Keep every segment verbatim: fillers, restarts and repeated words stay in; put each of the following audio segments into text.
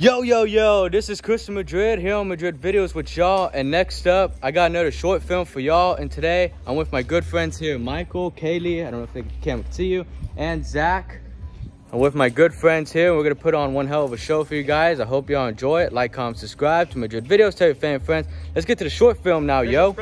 Yo, yo, yo, this is Christian Madrid here on Madrid Videos with y'all. And next up, I got another short film for y'all. And today, I'm with my good friends here, Michael, Kaylee, I don't know if the camera can see you, and Zach. I'm with my good friends here. We're going to put on one hell of a show for you guys. I hope y'all enjoy it. Like, comment, subscribe to Madrid Videos. Tell your family and friends. Let's get to the short film now, yo.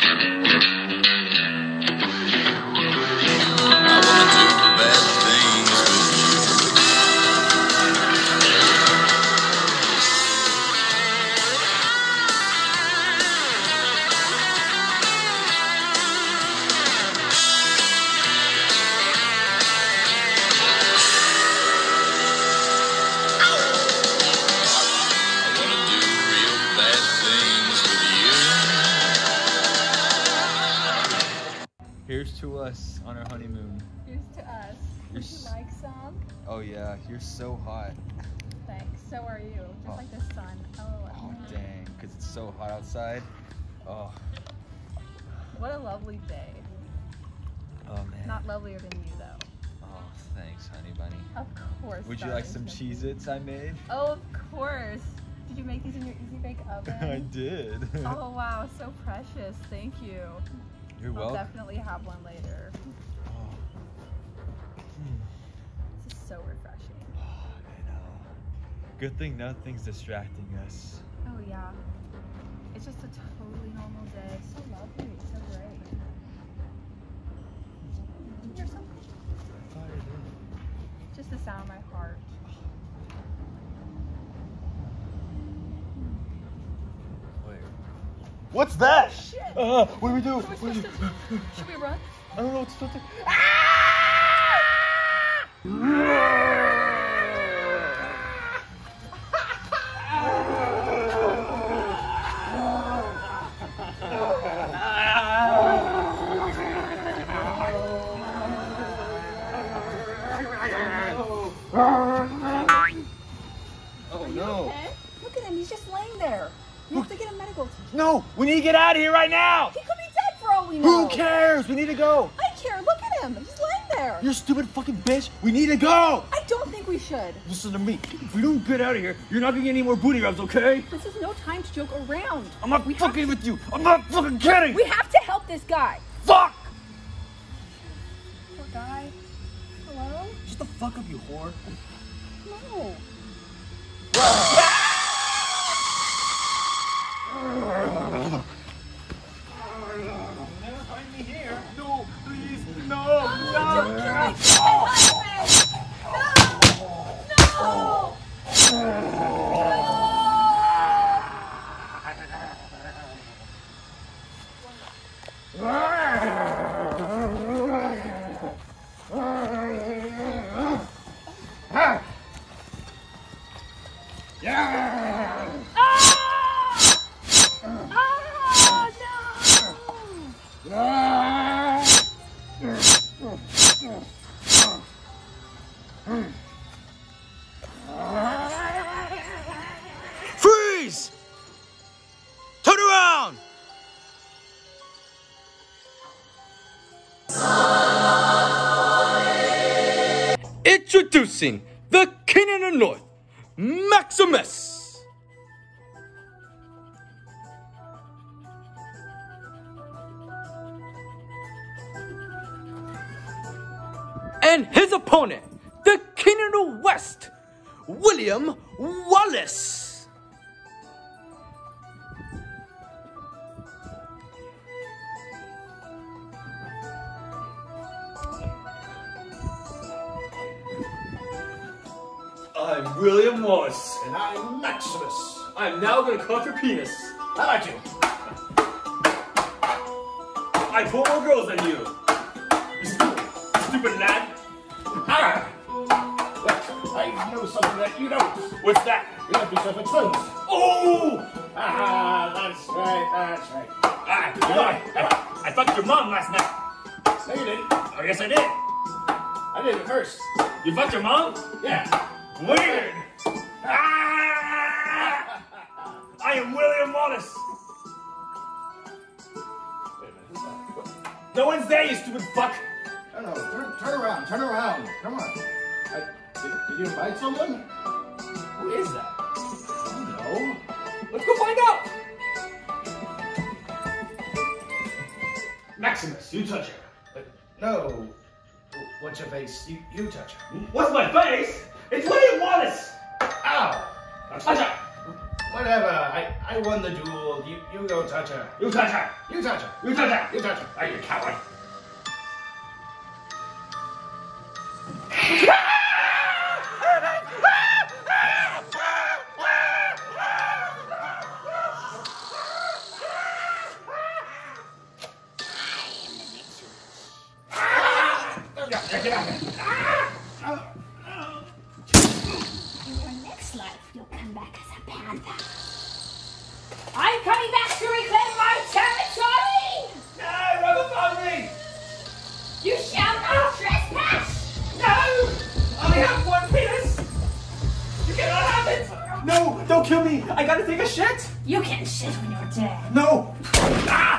Here's to us on our honeymoon. Here's to us. You're Would you s like some? Oh yeah, you're so hot. Thanks. So are you. Just Oh. like the sun. Oh, Oh dang, because it's so hot outside. Oh. What a lovely day. Oh man. Not lovelier than you though. Oh, thanks, honey bunny. Of course. Would you like some darling. Cheez-Its I made? Oh, of course. Did you make these in your Easy Bake Oven? I did. Oh wow, so precious. Thank you. You're I'll welcome. definitely have one later. Oh. Hmm. This is so refreshing. Oh, I know. Good thing nothing's distracting us. Oh yeah. It's just a totally normal day. So lovely. So great. Did you hear something? I thought I did. Just the sound of my heart. Wait. What's that? Shit. Uh, what do we do? Should we, What do we do? Should we run? I don't know what's supposed to. Oh no. Okay. Look at him, he's just laying there. We have to get a medical attention. No, we need to get out of here right now. He could be dead for all we know. Who cares? We need to go. I care, look at him. He's laying there. You stupid fucking bitch. We need to go. I don't think we should. Listen to me. If we don't get out of here, you're not gonna get any more booty rubs, okay? This is no time to joke around. I'm not we have fucking to, with you. I'm not fucking kidding. We have to help this guy. Fuck. Poor guy. Hello? Shut the fuck up, you whore. No. Never find me here. No, please, no, Oh, don't kill my Freeze! Turn around! Introducing the King of the North, Maximus! And his opponent, the King of the West, William Wallace. I'm William Wallace. And I'm Maximus. I'm now going to cut your penis. How about you? I pull more girls than you. You stupid, stupid lad. Ah! But I know something that you don't. What's that? You have to be self-exposed. Oh! Ah, that's right, that's right. Ah, you know, I, I, I fucked your mom last night. No, you didn't. Oh, yes, I did. I did it first. You fucked your mom? Yeah. Weird. Ah! I am William Wallace. Wait a minute. No one's there, you stupid fuck. No, no, turn, turn around, turn around. Come on. I, did, did you invite someone? Who is that? know. Let's go find out. Maximus, you touch her. Uh, no. What's your face? You, you touch her. What's my face? It's William Wallace. Ow! Now touch her. Whatever. I, I won the duel. You, you go touch her. You touch her. You touch her. You touch her. You touch her. Are you coward? In your next life, you'll come back as a panther. I'm coming back to reclaim my territory! No, run upon me! You shall not trespass! No! I have one penis! You cannot have it! No, don't kill me! I gotta take a shit! You can shit when you're dead. No! Ah!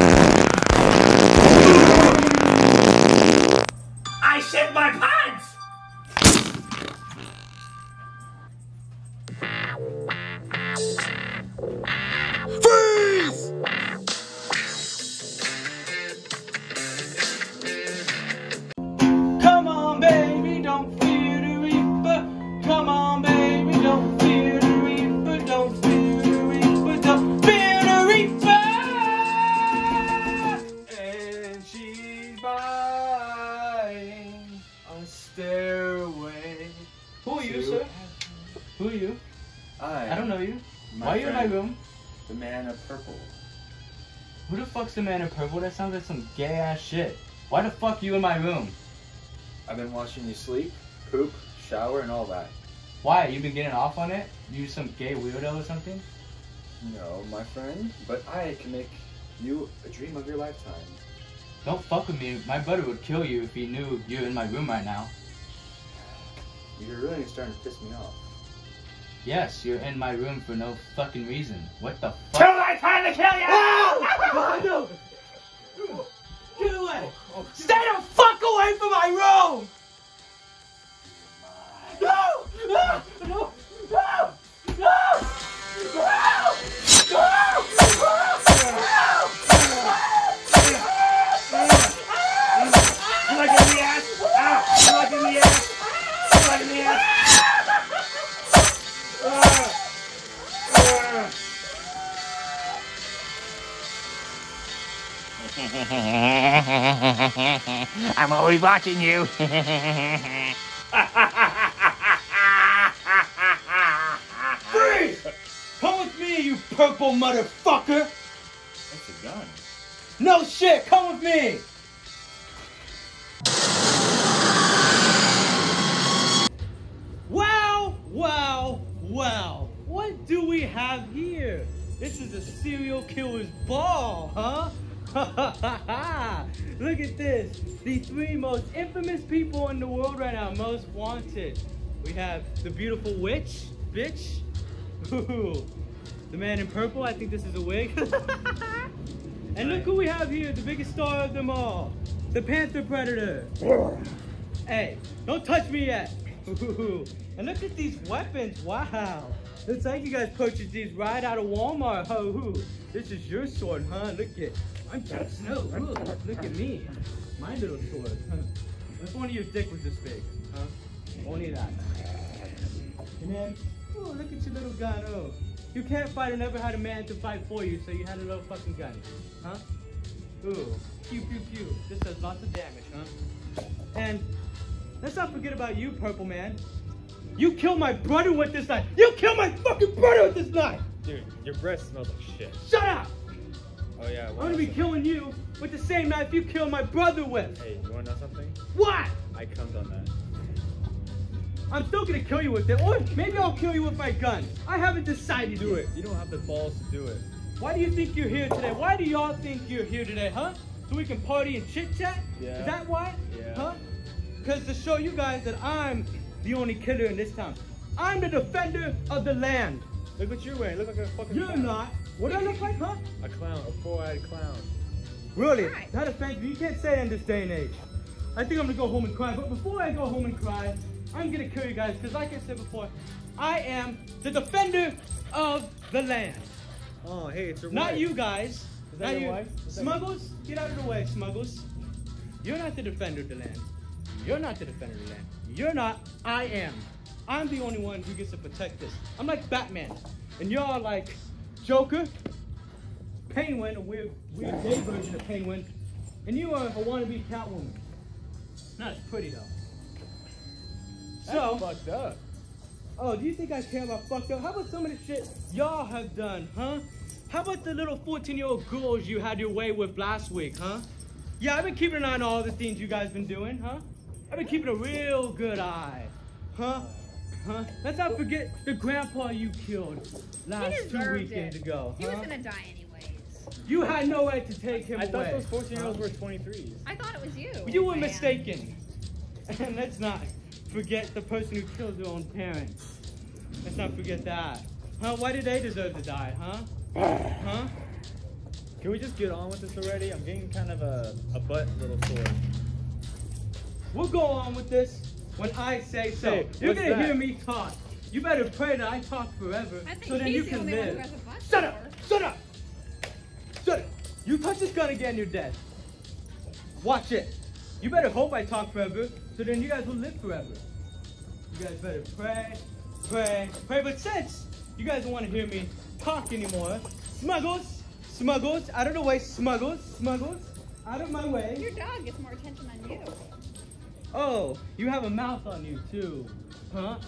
I shit my pants! Freeze! Come on, baby, don't fear the reaper. Come on, baby, don't fear the reaper. Don't fear the reaper. Don't fear the reaper. And she's buying a stairway. Who are you, sir? Who are you? I, I don't know you. my Why are you in my friend, room? The man of purple. Who the fuck's the man in purple? That sounds like some gay ass shit. Why the fuck you in my room? I've been watching you sleep, poop, shower, and all that. Why? You been getting off on it? You some gay weirdo or something? No, my friend, but I can make you a dream of your lifetime. Don't fuck with me. My brother would kill you if he knew you're in my room right now. You're really starting to piss me off. Yes, you're in my room for no fucking reason. What the fuck? Till I try to kill you! Oh, no! Get away! Stay the fuck away from my room! No! No! No! No! No! No! You like it in the ass? Ow! You like it in the ass? You like it in the ass? I'm always watching you. Freeze! Come with me, you purple motherfucker! That's a gun. No shit, come with me! Wow, wow, wow. What do we have here? This is a serial killer's ball, huh? Look at this. The three most infamous people in the world right now, most wanted. We have the beautiful witch, bitch. Ooh. The man in purple, I think this is a wig. And look who we have here, the biggest star of them all. The Panther Predator. Hey, don't touch me yet. Ooh. And look at these weapons, wow. Looks like you guys purchased these right out of Walmart. Oh, this is your sword, huh? Look at, I'm Jon Snow. Ooh, look at me, my little sword. Huh? If only your dick was this big, huh? Only that. And then, oh, look at your little gun. Oh, you can't fight or never had a man to fight for you, so you had a little fucking gun, huh? Ooh, pew pew pew. This does lots of damage, huh? And let's not forget about you, Purple Man. You killed my brother with this knife. You killed my fucking brother with this knife. Dude, your breath smells like shit. Shut up. Oh yeah, I'm gonna be killing you with the same knife you killed my brother with. Hey, you wanna know something? What? I cummed on that. I'm still gonna kill you with it, or maybe I'll kill you with my gun. I haven't decided to do it. You don't have the balls to do it. Why do you think you're here today? Why do y'all think you're here today, huh? So we can party and chit chat? Yeah. Is that why? Yeah. Huh? Because to show you guys that I'm the only killer in this town. I'm the defender of the land. Look what you're wearing. You look like a fucking You're clown. not. What do I look like, huh? A clown, a four-eyed clown. Really? That offends me. You can't say that in this day and age. I think I'm gonna go home and cry. But before I go home and cry, I'm gonna kill you guys. Because like I said before, I am the defender of the land. Oh, hey, it's your Not wife. you guys. Is that Not your you. wife? Is that- Smuggles, get out of the way, Smuggles. You're not the defender of the land. You're not the defender of the land. You're not. I am. I'm the only one who gets to protect this. I'm like Batman. And y'all like Joker, Penguin, a weird, weird gay version of Penguin. And you are a wannabe Catwoman. Not as pretty though. So, That's fucked up. oh, do you think I care about fucked up? How about some of the shit y'all have done, huh? How about the little fourteen-year-old girls you had your way with last week, huh? Yeah, I've been keeping an eye on all the things you guys been doing, huh? I've been keeping a real good eye, huh? Huh? Let's not forget the grandpa you killed last He two deserved weekends it. ago, He was huh? gonna die anyways. You had no right to take him I thought away. those fourteen-year-olds were twenty-threes. I thought it was you. You were man. mistaken. And let's not forget the person who killed their own parents. Let's not forget that. Huh? Why did they deserve to die, huh? Huh? Can we just get on with this already? I'm getting kind of a, a butt little sore. We'll go on with this when I say so. Hey, You're what's gonna that? hear me talk. You better pray that I talk forever I think so then he's you the can only one who live. has a butt Shut up! sore. Shut up! Shut up! You touch this gun again, you're dead. Watch it. You better hope I talk forever so then you guys will live forever. You guys better pray, pray, pray. But since you guys don't want to hear me talk anymore, Smuggles, Smuggles, out of the way, Smuggles, Smuggles, out of my way. Your dog gets more attention than you. Oh, you have a mouth on you too, huh?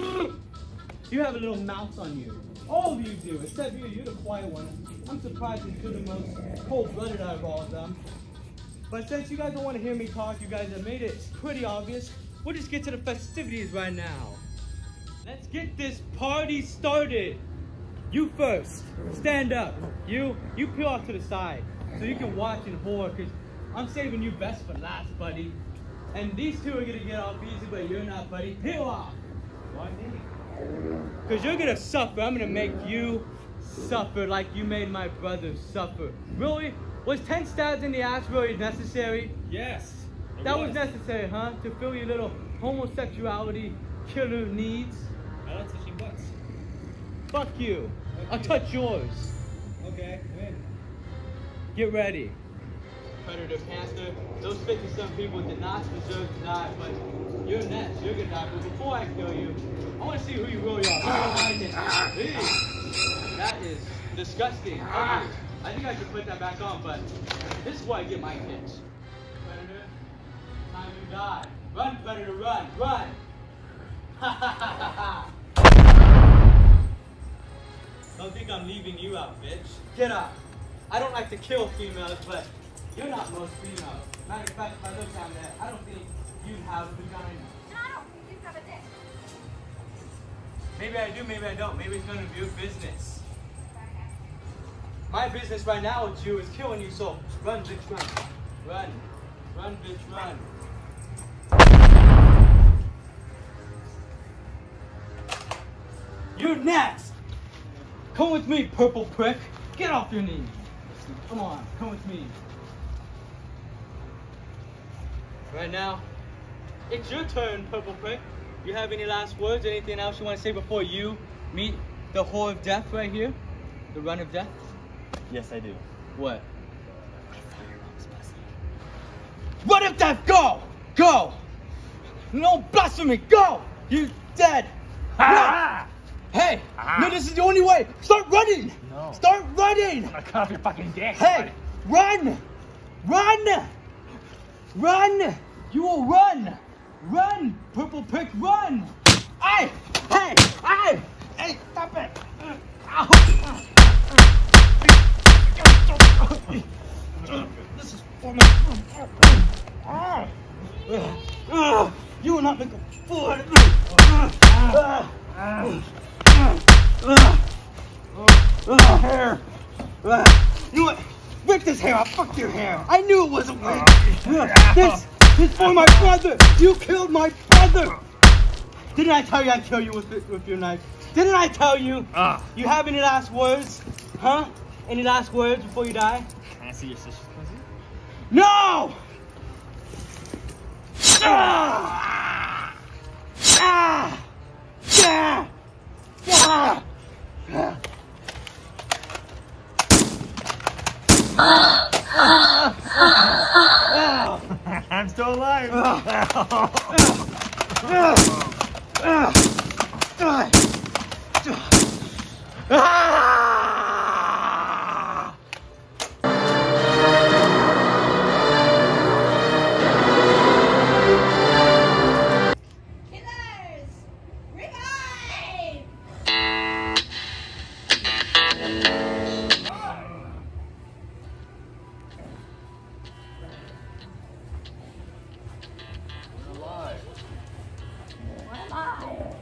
You have a little mouth on you. All of you do, except you. You're the quiet one. I'm surprised you're the most cold-blooded out of all of them. But since you guys don't want to hear me talk, you guys have made it pretty obvious. We'll just get to the festivities right now. Let's get this party started. You first. Stand up. You, you peel off to the side so you can watch in horror, because I'm saving you best for last, buddy. And these two are gonna get off easy, but you're not, buddy. Peel off. Why me? Because you're gonna suffer. I'm gonna make you suffer like you made my brother suffer. Really? Was ten stabs in the ass really necessary? Yes. it That was necessary, huh? To fill your little homosexuality killer needs? I like touching butts. Fuck you. Fuck I'll you. touch yours. Okay, win. Get ready. Predator, Panther, those fifty-seven people did not deserve to die, but you're next. You're gonna die. But before I kill you, I want to see who you really are. Who you hiding in. Ew. That is disgusting. Ugly. I think I should put that back on, but this is why I get my kicks. Predator, time to die. Run, Predator, run, run. Ha ha ha ha ha. Don't think I'm leaving you out, bitch. Get up. I don't like to kill females, but you're not most females. Matter of fact, if I look down there, I don't think you have a vagina. And I don't think you have a dick. Maybe I do, maybe I don't. Maybe it's none of your business. My business right now with you is killing you, so run, bitch, run. Run. Run, bitch, run. You're next! Come with me, purple prick. Get off your knees. Come on, come with me. Right now, it's your turn, purple prick. You have any last words, anything else you want to say before you meet the whore of death right here? The run of death? Yes, I do. What? Run of death, go! Go! No blasphemy, go! You're dead! Run! Hey! No, this is the only way! Start running! No. Start running! I'm gonna cut off your fucking dick. Hey! Run! Run! Run! You will run! Run! Purple prick, run! Hey! Hey! Hey! Hey! Stop it! Ow! This is for my... Ah! Ah! You will not make a fool out of me! Ah! Ah! Ah! Hair! Ah! You know what? Rip this hair off! Fuck your hair! I knew it wasn't wig! This is for my brother! You killed my brother! Didn't I tell you I'd kill you with, with your knife? Didn't I tell you? Ah. You have any last words? Huh? Any last words before you die? Can I see your sister's pussy? No! Ah! Ah! Ah! still alive. Killers! Revive! Where am I?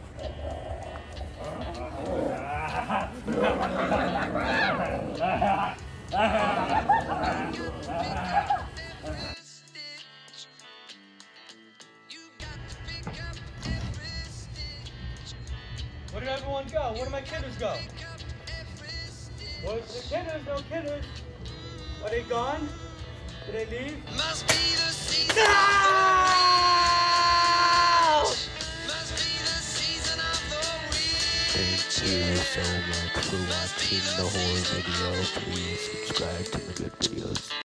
Where did everyone go? Where did my kiddos go? Where's the kiddos? No kiddos. Are they gone? Did they leave? Must be the season. No! Must be the season of the week. Thank you so much for watching the horror video. Please subscribe to the good videos.